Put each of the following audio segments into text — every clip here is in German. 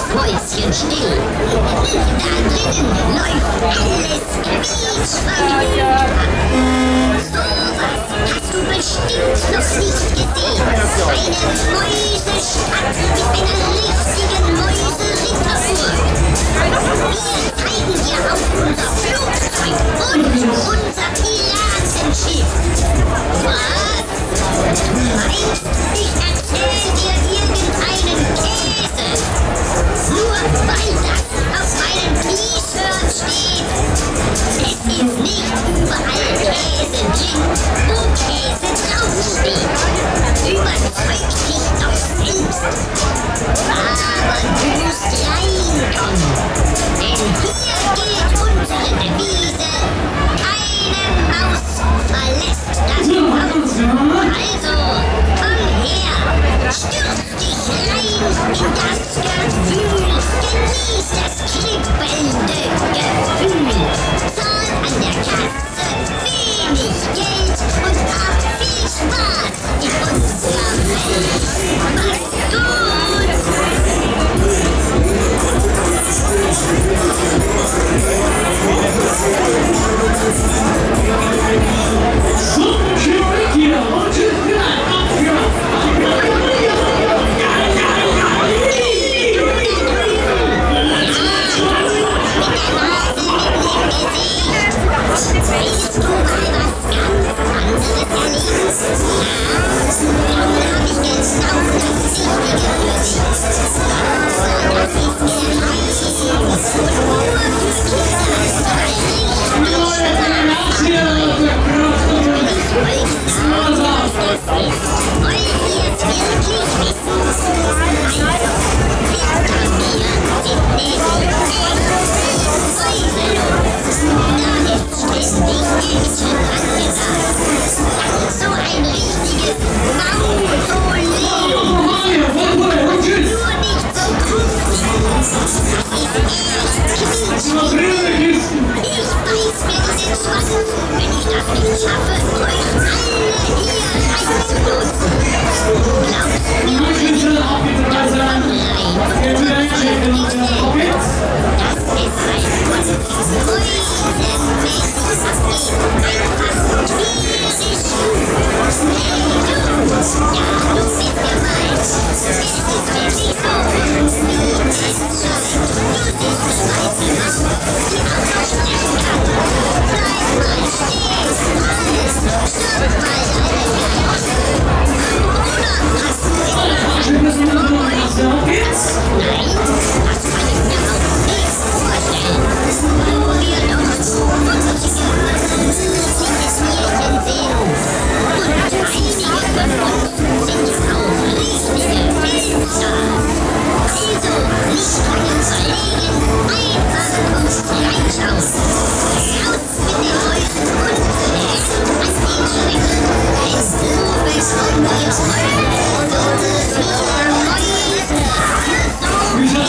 mäuschenstill. Da drinnen läuft alles quietschvergnügt. Sowas hast du bestimmt noch nicht gesehen. Eine Mäusestadt mit einer richtigen Mäuseritterburg. Wir zeigen dir auch unser Flugzeug und unser Piratenschiff. Was? Du meinst, ich erzähl dir irgendeinen Käse? Nur weil das auf meinem T-Shirt steht. Es ist nicht überall Käse drin, wo Käse draufsteht. Überzeug dich doch selbst. Aber du musst reinkommen. Denn hier gilt unsere Devise: keine Maus verlässt das Haus. Also, komm her, stürz dich rein in das Gefühl, genieß das kribbelnde Gefühl. Zahl an der Kasse wenig Geld und hab viel Spaß in unserer Welt. Mach's gut! Willst du mal was ganz anderes erleben? Ja, dann hab ich genau das Richtige für dich. Aber das ist geheim und nur für Kinder, weil ich nicht Ich wollte sagen, was das ist. Wollt ihr es wirklich wissen? Also, hinter mir sind nämlich Mäuselos. Da ist ständig Action angesagt. So ein richtiges Mausoleo. Nur nicht so gruselig. Das ist echt quietschig. Ich beiß mir in den Schwanz, wenn ich das nicht schaffe, euch alle hier reinzulotsen. Glaubst du mir nicht? Dann komm rein und überzeug dich selbst. Das ist ein mäusemäßig Paket. Einfach tierisch gut. Hey du! Ja, du bist gemeint. Es ist wirklich so. Du bist schlecht. Du siehst eine weiße Maus, die auch noch sprechen kann. Bleib mal stehen. Alles. Stirb mal deine Geist. Oder hast du irgendwas Neues? Nein, das kann ich mir auch nicht vorstellen. Wo wir doch so wunschige Märchen sehen. Und einige von uns sind auch richtige Filmstars. Also nicht lange überlegen, einfach kurz reinschauen. Raus mit den Mäusen und Hände an den Schwingen. Denn so bekommen wir heute so viele Mäuse für so viel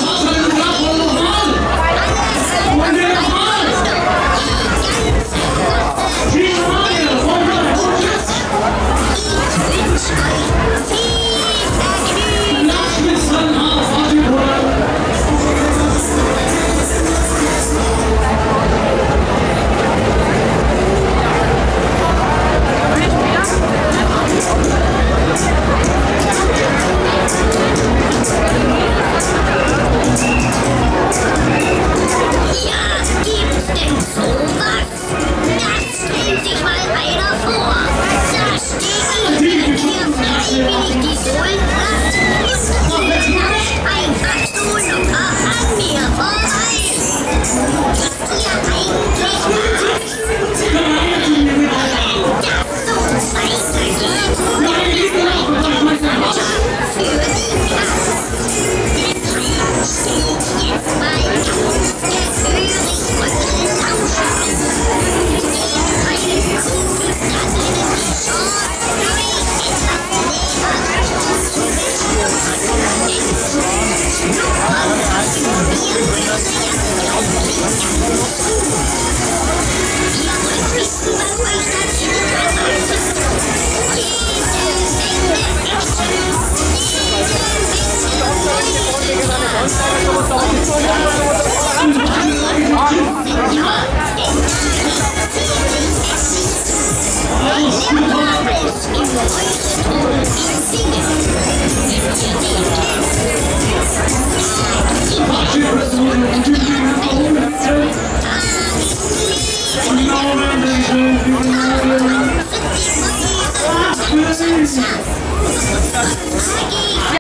Sonst Ciao.